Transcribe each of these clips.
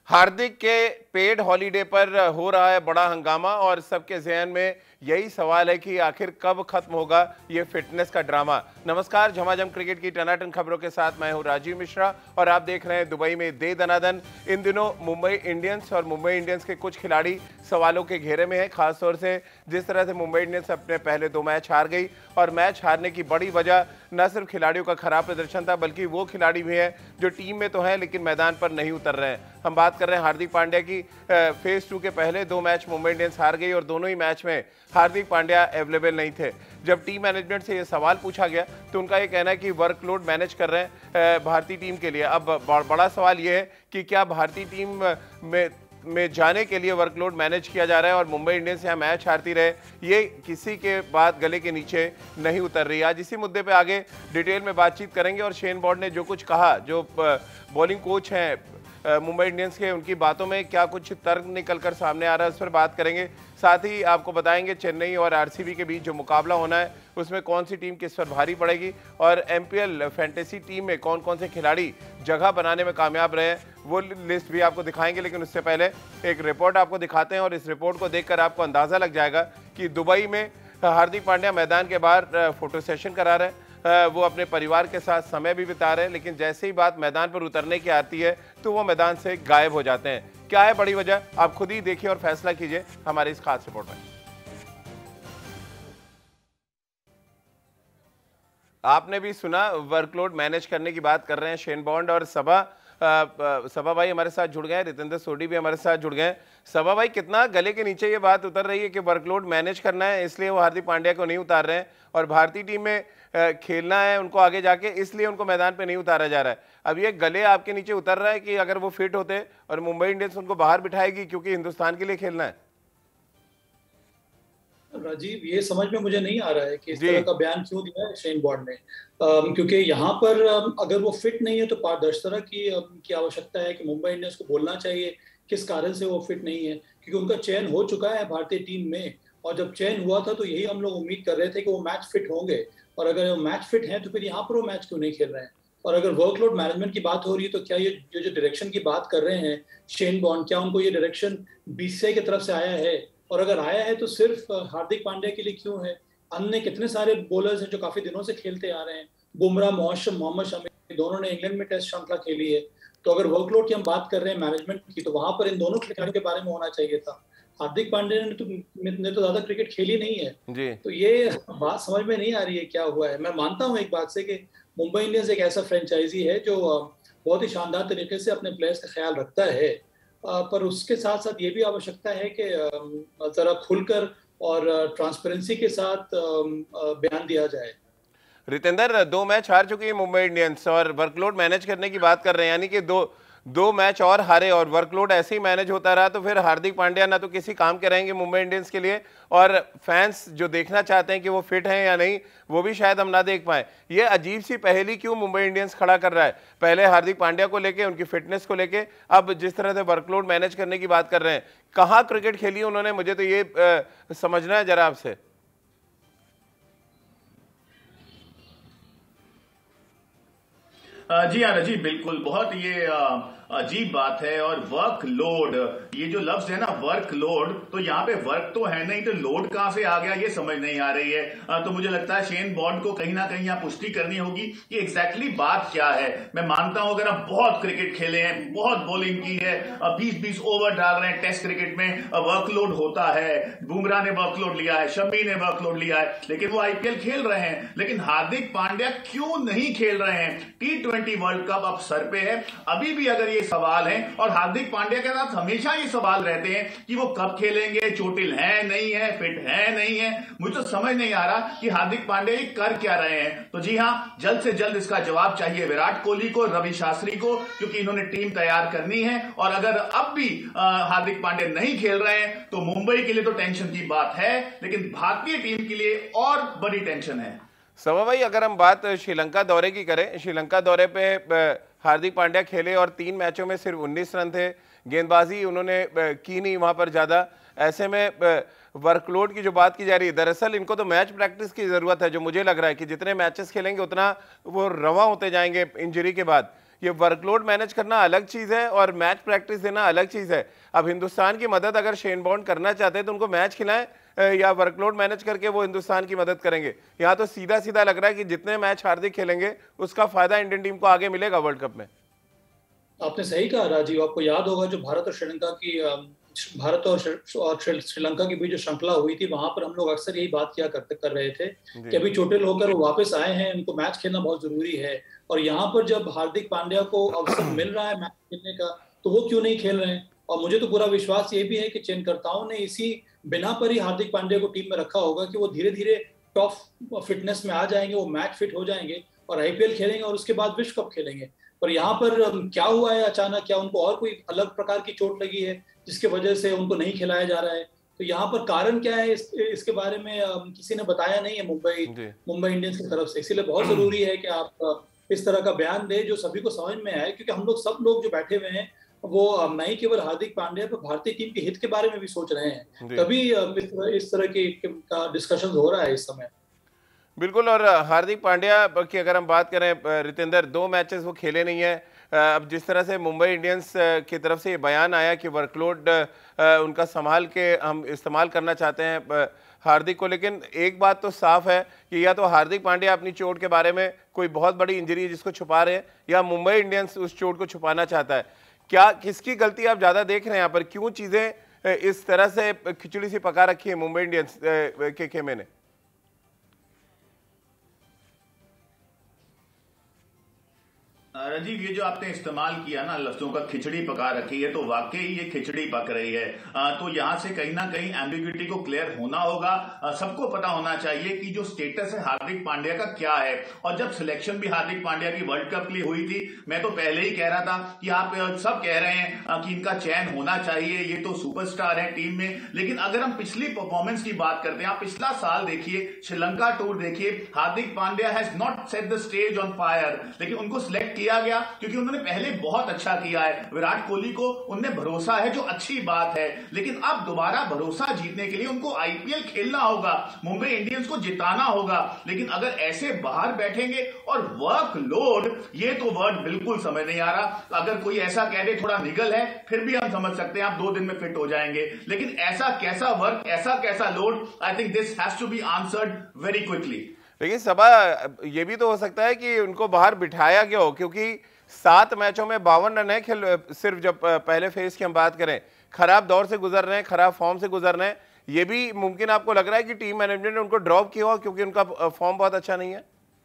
हार्दिक के paid holiday पर हो रहा है बड़ा हंगामा और सबके ज़हन में यही सवाल है कि आखिर कब खत्म होगा ये फिटनेस का ड्रामा। नमस्कार, झमाझम क्रिकेट की टनाटन खबरों के साथ मैं हूं राजीव मिश्रा और आप देख रहे हैं दुबई में दे दनादन। इन दिनों मुंबई इंडियंस और मुंबई इंडियंस के कुछ खिलाड़ी सवालों के घेरे में है, खासतौर से जिस तरह से मुंबई इंडियंस अपने पहले 2 मैच हार गई और मैच हारने की बड़ी वजह न सिर्फ खिलाड़ियों का खराब प्रदर्शन था बल्कि वो खिलाड़ी भी हैं जो टीम में तो हैं लेकिन मैदान पर नहीं उतर रहे हैं। हम बात कर रहे हैं हार्दिक पांड्या की। फेज 2 के पहले 2 मैच मुंबई इंडियंस हार गई और दोनों ही मैच में हार्दिक पांड्या अवेलेबल नहीं थे। जब टीम मैनेजमेंट से ये सवाल पूछा गया तो उनका ये कहना है कि वर्कलोड मैनेज कर रहे हैं भारतीय टीम के लिए। अब बड़ा सवाल ये है कि क्या भारतीय टीम में जाने के लिए वर्कलोड मैनेज किया जा रहा है और मुंबई इंडियंस यहाँ मैच हारती रहे, ये किसी के बात गले के नीचे नहीं उतर रही। आज इसी मुद्दे पे आगे डिटेल में बातचीत करेंगे और शेन वॉर्न ने जो कुछ कहा, जो बॉलिंग कोच हैं मुंबई इंडियंस के, उनकी बातों में क्या कुछ तर्क निकलकर सामने आ रहा है उस पर बात करेंगे। साथ ही आपको बताएंगे चेन्नई और आरसीबी के बीच जो मुकाबला होना है उसमें कौन सी टीम किस पर भारी पड़ेगी और एमपीएल फैंटेसी टीम में कौन कौन से खिलाड़ी जगह बनाने में कामयाब रहे हैं, वो लिस्ट भी आपको दिखाएंगे। लेकिन उससे पहले एक रिपोर्ट आपको दिखाते हैं और इस रिपोर्ट को देखकर आपको अंदाजा लग जाएगा कि दुबई में हार्दिक पांड्या मैदान के बाहर फोटो सेशन करा रहे हैं, वो अपने परिवार के साथ समय भी बिता रहे हैं, लेकिन जैसे ही बात मैदान पर उतरने की आती है तो वो मैदान से गायब हो जाते हैं। क्या है बड़ी वजह, आप खुद ही देखिए और फैसला कीजिए हमारी इस खास रिपोर्ट में। आपने भी सुना, वर्कलोड मैनेज करने की बात कर रहे हैं शेन वॉर्न और सबा भाई हमारे साथ जुड़ गए, रितेंद्र सोडी भी हमारे साथ जुड़ गए। सबा भाई, कितना गले के नीचे ये बात उतर रही है कि वर्कलोड मैनेज करना है इसलिए वो हार्दिक पांड्या को नहीं उतार रहे हैं और भारतीय टीम में खेलना है उनको आगे जाके इसलिए उनको मैदान पे नहीं उतारा जा रहा है। अब ये गले आपके नीचे उतर रहा है कि अगर वो फिट होते और मुंबई इंडियंस उनको बाहर बिठाएगी क्योंकि हिंदुस्तान के लिए खेलना है। राजीव, ये समझ में मुझे नहीं आ रहा है कि इस तरह का बयान क्यों दिया है शेन वॉर्न ने, क्योंकि यहाँ पर अगर वो फिट नहीं है तो पारदर्शिता की आवश्यकता है कि मुंबई इंडियंस को बोलना चाहिए किस कारण से वो फिट नहीं है, क्योंकि उनका चयन हो चुका है भारतीय टीम में और जब चयन हुआ था तो यही हम लोग उम्मीद कर रहे थे कि वो मैच फिट होंगे और अगर वो मैच फिट हैं तो फिर यहाँ पर वो मैच क्यों नहीं खेल रहे हैं। और अगर वर्कलोड मैनेजमेंट की बात हो रही है तो क्या ये जो डायरेक्शन की बात कर रहे हैं शेन वॉर्न, क्या उनको ये डायरेक्शन बीसीसीआई की तरफ से आया है? और अगर आया है तो सिर्फ हार्दिक पांड्या के लिए क्यों है? अन्य कितने सारे बॉलर्स हैं जो काफी दिनों से खेलते आ रहे हैं, बुमराह, मोहम्मद शमी, दोनों ने इंग्लैंड में टेस्ट श्रृंखला खेली है। तो अगर वर्कलोड की हम बात कर रहे हैं मैनेजमेंट की तो वहां पर इन दोनों खिलाड़ियों के बारे में होना चाहिए था। हार्दिक पांड्या ने तो ज्यादा क्रिकेट खेली नहीं है जी। तो ये बात समझ में नहीं आ रही है क्या हुआ है। मैं मानता हूँ एक बात से कि मुंबई इंडियंस एक ऐसा फ्रेंचाइजी है जो बहुत ही शानदार तरीके से अपने प्लेयर्स का ख्याल रखता है, पर उसके साथ साथ ये भी आवश्यकता है कि जरा खुलकर और ट्रांसपेरेंसी के साथ बयान दिया जाए। रितेंद्र, 2 मैच हार चुकी है मुंबई इंडियंस और वर्कलोड मैनेज करने की बात कर रहे हैं, यानी कि दो मैच और हारे और वर्कलोड ऐसे ही मैनेज होता रहा तो फिर हार्दिक पांड्या ना तो किसी काम के रहेंगे मुंबई इंडियंस के लिए और फैंस जो देखना चाहते हैं कि वो फिट हैं या नहीं वो भी शायद हम ना देख पाए। ये अजीब सी पहेली क्यों मुंबई इंडियंस खड़ा कर रहा है, पहले हार्दिक पांड्या को लेके, उनकी फिटनेस को लेके, अब जिस तरह से वर्कलोड मैनेज करने की बात कर रहे हैं। कहाँ क्रिकेट खेली उन्होंने, मुझे तो ये समझना है जरा आपसे। जी हाँ जी, बिल्कुल, बहुत ये अजीब बात है। और वर्कलोड, ये जो लफ्ज है ना वर्कलोड, तो यहाँ पे वर्क तो है नहीं तो लोड कहां से आ गया ये समझ नहीं आ रही है। तो मुझे लगता है शेन वॉर्न को कहीं ना कहीं यहाँ पुष्टि करनी होगी कि एग्जैक्टली बात क्या है। मैं मानता हूं अगर आप बहुत क्रिकेट खेले हैं, बहुत बॉलिंग की है, 20-20 ओवर डाल रहे हैं टेस्ट क्रिकेट में, वर्कलोड होता है। बुमराह ने वर्कलोड लिया है, शमी ने वर्कलोड लिया है, लेकिन वो आईपीएल खेल रहे हैं। लेकिन हार्दिक पांड्या क्यों नहीं खेल रहे हैं? T20 वर्ल्ड कप अब सर पे है, अभी भी अगर ये सवाल है और हार्दिक पांड्या के साथ हमेशा ये सवाल रहते हैं कि वो कब खेलेंगे, चोटिल है नहीं है, फिट है नहीं है। मुझे तो समझ नहीं आ रहा कि हार्दिक पांड्या ये कर क्या रहे हैं। तो जी हाँ, जल्द से जल्द इसका जवाब चाहिए विराट कोहली को, रवि शास्त्री को, क्योंकि इन्होंने टीम तैयार करनी है। और अगर अब भी हार्दिक पांड्या नहीं खेल रहे हैं तो मुंबई के लिए तो टेंशन की बात है, लेकिन भारतीय टीम के लिए और बड़ी टेंशन है। सबा भाई, अगर हम बात श्रीलंका दौरे की करें, श्रीलंका दौरे पे हार्दिक पांड्या खेले और 3 मैचों में सिर्फ 19 रन थे, गेंदबाजी उन्होंने की नहीं वहां पर ज़्यादा। ऐसे में वर्कलोड की जो बात की जा रही है, दरअसल इनको तो मैच प्रैक्टिस की ज़रूरत है, जो मुझे लग रहा है कि जितने मैचेस खेलेंगे उतना वो रवा होते जाएंगे इंजरी के बाद। ये वर्कलोड मैनेज करना अलग चीज है और मैच प्रैक्टिस देना अलग चीज है। अब हिंदुस्तान की मदद अगर शेन बॉर्न करना चाहते हैं तो उनको मैच खिलाएं या वर्कलोड मैनेज करके वो हिंदुस्तान की मदद करेंगे। यहाँ तो सीधा सीधा लग रहा है कि जितने मैच हार्दिक खेलेंगे उसका फायदा इंडियन टीम को आगे मिलेगा वर्ल्ड कप में। आपने सही कहा राजीव। आपको याद होगा जो भारत और श्रीलंका के बीच जो श्रृंखला हुई थी, वहां पर हम लोग अक्सर यही बात कर रहे थे कि अभी चोटिल होकर वो वापस आए हैं, उनको मैच खेलना बहुत जरूरी है। और यहाँ पर जब हार्दिक पांड्या को अवसर मिल रहा है मैच खेलने का तो वो क्यों नहीं खेल रहे हैं। और मुझे तो पूरा विश्वास ये भी है कि चयनकर्ताओं ने इसी बिना पर ही हार्दिक पांड्या को टीम में रखा होगा कि वो धीरे धीरे टॉप फिटनेस में आ जाएंगे, वो मैच फिट हो जाएंगे और आईपीएल खेलेंगे और उसके बाद विश्व कप खेलेंगे। पर यहाँ पर क्या हुआ है अचानक, क्या उनको और कोई अलग प्रकार की चोट लगी है जिसकी वजह से उनको नहीं खिलाया जा रहा है? तो यहाँ पर कारण क्या है इसके बारे में किसी ने बताया नहीं है मुंबई इंडियंस की तरफ से। इसीलिए बहुत जरूरी है कि आप इस तरह का बयान दे जो सभी को समझ में आए, क्योंकि हम लोग सब लोग जो बैठे हुए हैं वो नहीं केवल हार्दिक पांड्या पर भारतीय टीम के हित के बारे में भी सोच रहे हैं, तभी इस तरह का डिस्कशन हो रहा है इस समय। बिल्कुल। और हार्दिक पांड्या की अगर हम बात करें रितेंद्र, 2 मैचेस वो खेले नहीं है। अब जिस तरह से मुंबई इंडियंस की तरफ से ये बयान आया कि वर्कलोड उनका संभाल के हम इस्तेमाल करना चाहते हैं हार्दिक को, लेकिन एक बात तो साफ है कि या तो हार्दिक पांड्या अपनी चोट के बारे में कोई बहुत बड़ी इंजरी है जिसको छुपा रहे हैं, या मुंबई इंडियंस उस चोट को छुपाना चाहता है। क्या किसकी गलती आप ज्यादा देख रहे हैं यहाँ पर? क्यों चीजें इस तरह से खिचड़ी सी पका रखी है मुंबई इंडियंस के खेमे ने? राजीव, ये जो आपने इस्तेमाल किया ना लफ्जों का, खिचड़ी पका रखी है, तो वाकई ये खिचड़ी पक रही है। तो यहां से कहीं ना कहीं एम्बिग्युइटी को क्लियर होना होगा। सबको पता होना चाहिए कि जो स्टेटस है हार्दिक पांड्या का क्या है। और जब सिलेक्शन भी हार्दिक पांड्या की वर्ल्ड कप के लिए हुई थी, मैं तो पहले ही कह रहा था कि आप सब कह रहे हैं कि इनका चयन होना चाहिए, ये तो सुपरस्टार है टीम में। लेकिन अगर हम पिछली परफॉर्मेंस की बात करते हैं, आप पिछला साल देखिए, श्रीलंका टूर देखिए, Hardik Pandya has not set the stage on fire, लेकिन उनको सिलेक्ट किया गया क्योंकि उन्होंने पहले बहुत अच्छा किया है। विराट कोहली को उनने भरोसा है, जो अच्छी बात है, लेकिन अब दोबारा भरोसा जीतने के लिए उनको आईपीएल खेलना होगा, मुंबई इंडियंस को जिताना होगा। लेकिन अगर ऐसे बाहर बैठेंगे और वर्कलोड, ये तो वर्ड बिल्कुल समझ नहीं आ रहा। अगर कोई ऐसा कह दे थोड़ा निगल है, फिर भी हम समझ सकते हैं आप 2 दिन में फिट हो जाएंगे, लेकिन ऐसा कैसा वर्क, ऐसा कैसा load, I think this has to be answered very quickly. लेकिन सबा ये भी तो हो सकता है कि उनको बाहर बिठाया गया हो, क्योंकि 7 मैचों में 52 रन है खेल सिर्फ। जब पहले फेज की हम बात करें, खराब दौर से गुजर रहे हैं, खराब फॉर्म से गुजर रहे हैं, ये भी मुमकिन आपको लग रहा है कि टीम मैनेजमेंट ने उनको ड्रॉप किया हो क्योंकि उनका फॉर्म बहुत अच्छा नहीं है?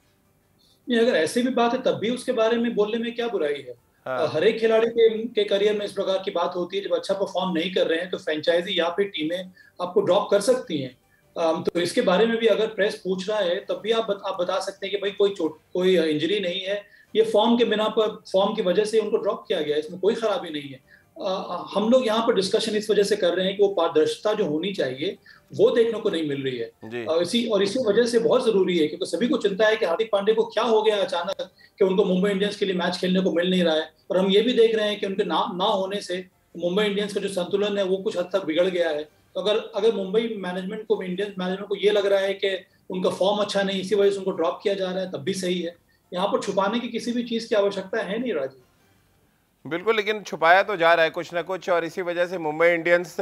नहीं, अगर ऐसी भी बात है तब भी उसके बारे में बोलने में क्या बुराई है। हर एक खिलाड़ी के करियर में इस प्रकार की बात होती है। जब अच्छा परफॉर्म नहीं कर रहे हैं तो फ्रेंचाइजी या फिर टीमें आपको ड्रॉप कर सकती हैं। तो इसके बारे में भी अगर प्रेस पूछ रहा है तब भी आप बता सकते हैं कि भाई कोई इंजरी नहीं है, ये फॉर्म के बिना पर, फॉर्म की वजह से उनको ड्रॉप किया गया, इसमें कोई खराबी नहीं है। हम लोग यहाँ पर डिस्कशन इस वजह से कर रहे हैं कि वो पारदर्शिता जो होनी चाहिए वो देखने को नहीं मिल रही है। इसी वजह से बहुत जरूरी है, क्योंकि सभी को चिंता है कि हार्दिक पांड्या को क्या हो गया अचानक कि उनको मुंबई इंडियंस के लिए मैच खेलने को मिल नहीं रहा है। और हम ये भी देख रहे हैं कि उनके ना होने से मुंबई इंडियंस का जो संतुलन है वो कुछ हद तक बिगड़ गया है। तो अगर मुंबई मैनेजमेंट को, इंडियन मैनेजमेंट को ये लग रहा है कि उनका फॉर्म अच्छा नहीं, इसी वजह से उनको ड्रॉप किया जा रहा है, तब भी सही है। यहाँ पर छुपाने की किसी भी चीज की आवश्यकता है नहीं राजीव। बिल्कुल, लेकिन छुपाया तो जा रहा है कुछ ना कुछ, और इसी वजह से मुंबई इंडियंस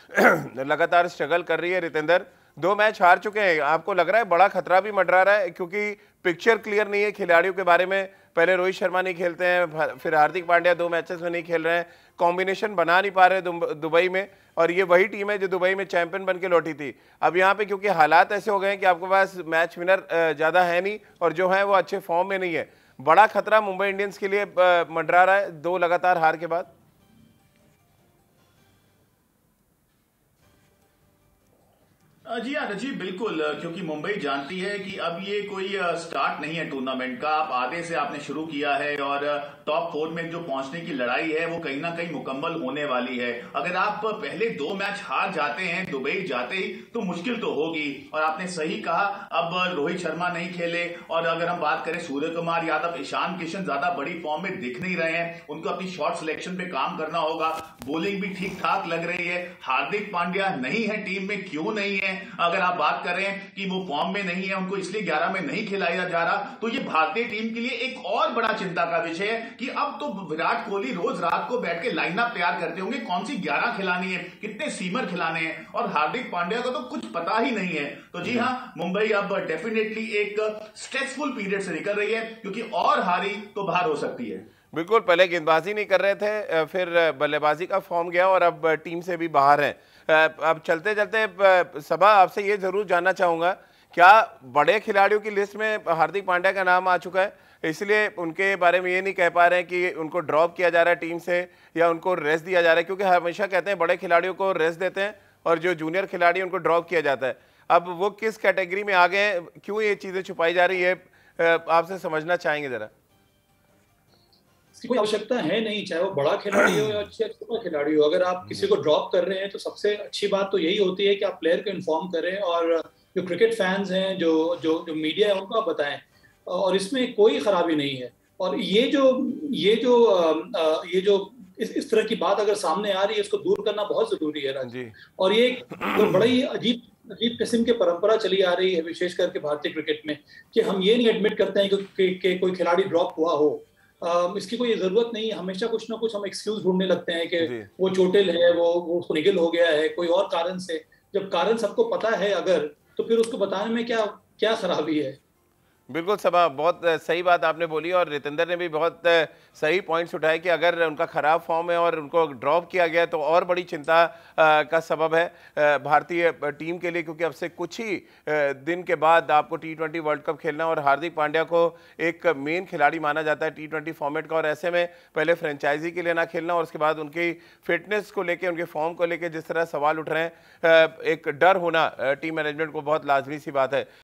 लगातार स्ट्रगल कर रही है। रितेंद्र, 2 मैच हार चुके हैं, आपको लग रहा है बड़ा खतरा भी मंडरा रहा है? क्योंकि पिक्चर क्लियर नहीं है खिलाड़ियों के बारे में। पहले रोहित शर्मा नहीं खेलते हैं, फिर हार्दिक पांड्या 2 मैचेस में नहीं खेल रहे हैं, कॉम्बिनेशन बना नहीं पा रहे दुबई में, और ये वही टीम है जो दुबई में चैंपियन बन के लौटी थी। अब यहाँ पे क्योंकि हालात ऐसे हो गए हैं कि आपके पास मैच विनर ज़्यादा है नहीं, और जो है वो अच्छे फॉर्म में नहीं है। बड़ा खतरा मुंबई इंडियंस के लिए मंडरा रहा है 2 लगातार हार के बाद। जी हाँ रजीव, बिल्कुल, क्योंकि मुंबई जानती है कि अब ये कोई स्टार्ट नहीं है टूर्नामेंट का। आप आधे से आपने शुरू किया है और टॉप 4 में जो पहुंचने की लड़ाई है वो कहीं ना कहीं मुकम्मल होने वाली है। अगर आप पहले 2 मैच हार जाते हैं दुबई जाते ही तो मुश्किल तो होगी। और आपने सही कहा, अब रोहित शर्मा नहीं खेले, और अगर हम बात करें सूर्य कुमार यादव, ईशान किशन ज्यादा बड़ी फॉर्म में दिख नहीं रहे हैं, उनको अपनी शॉट सिलेक्शन पे काम करना होगा। बॉलिंग भी ठीक ठाक लग रही है। हार्दिक पांड्या नहीं है टीम में, क्यों नहीं है हैं। अगर आप बात कर रहे हैं कि वो फॉर्म में नहीं है, उनको इसलिए 11 में नहीं खिलाया जा रहा, तो ये भारतीय टीम के लिए एक और बड़ा चिंता का विषय है कि अब तो विराट कोहली रोज रात को बैठ के लाइनअप तैयार करते होंगे, कौन सी 11 खिलानी है, कितने सीमर खिलाने हैं, और हार्दिक पांड्या का तो कुछ पता ही नहीं है। तो जी हाँ, मुंबई अब डेफिनेटली एक स्ट्रेसफुल पीरियड से निकल रही है, क्योंकि और हारी तो बाहर हो सकती है। बिल्कुल, पहले गेंदबाजी नहीं कर रहे थे, फिर बल्लेबाजी का फॉर्म गया और अब टीम से भी बाहर हैं। अब चलते चलते सबा, आपसे ये जरूर जानना चाहूंगा, क्या बड़े खिलाड़ियों की लिस्ट में हार्दिक पांड्या का नाम आ चुका है, इसलिए उनके बारे में ये नहीं कह पा रहे हैं कि उनको ड्रॉप किया जा रहा है टीम से या उनको रेस्ट दिया जा रहा है? क्योंकि हमेशा कहते हैं बड़े खिलाड़ियों को रेस्ट देते हैं और जो जूनियर खिलाड़ी उनको ड्रॉप किया जाता है। अब वो किस कैटेगरी में आ गए, क्यों ये चीजें छुपाई जा रही है, आपसे समझना चाहेंगे जरा। इसकी कोई आवश्यकता है नहीं, चाहे वो बड़ा खिलाड़ी हो या छोटा खिलाड़ी हो। अगर आप किसी को ड्रॉप कर रहे हैं तो सबसे अच्छी बात तो यही होती है कि आप प्लेयर को इन्फॉर्म करें, और जो क्रिकेट फैंस हैं, जो मीडिया है, उनको आप बताएं, और इसमें कोई खराबी नहीं है। और ये जो इस तरह की बात अगर सामने आ रही है, इसको दूर करना बहुत जरूरी है राज। और ये बड़ा ही अजीब किस्म की परंपरा चली आ रही है, विशेष करके भारतीय क्रिकेट में, कि हम ये नहीं एडमिट करते हैं कि कोई खिलाड़ी ड्रॉप हुआ हो। इसकी कोई जरूरत नहीं है। हमेशा कुछ ना कुछ हम एक्सक्यूज ढूंढने लगते हैं कि वो चोटिल है, वो उसको निगल हो गया है, कोई और कारण से। जब कारण सबको पता है अगर, तो फिर उसको बताने में क्या खराबी है। बिल्कुल सबा, बहुत सही बात आपने बोली, और रितेंद्र ने भी बहुत सही पॉइंट्स उठाए कि अगर उनका खराब फॉर्म है और उनको ड्रॉप किया गया तो और बड़ी चिंता का सबब है भारतीय टीम के लिए, क्योंकि अब से कुछ ही दिन के बाद आपको T20 वर्ल्ड कप खेलना, और हार्दिक पांड्या को एक मेन खिलाड़ी माना जाता है T20 फॉर्मेट का, और ऐसे में पहले फ्रेंचाइजी के लिए ना खेलना और उसके बाद उनकी फिटनेस को लेकर, उनके फॉर्म को लेकर जिस तरह सवाल उठ रहे हैं, एक डर होना टीम मैनेजमेंट को बहुत लाजमी सी बात है।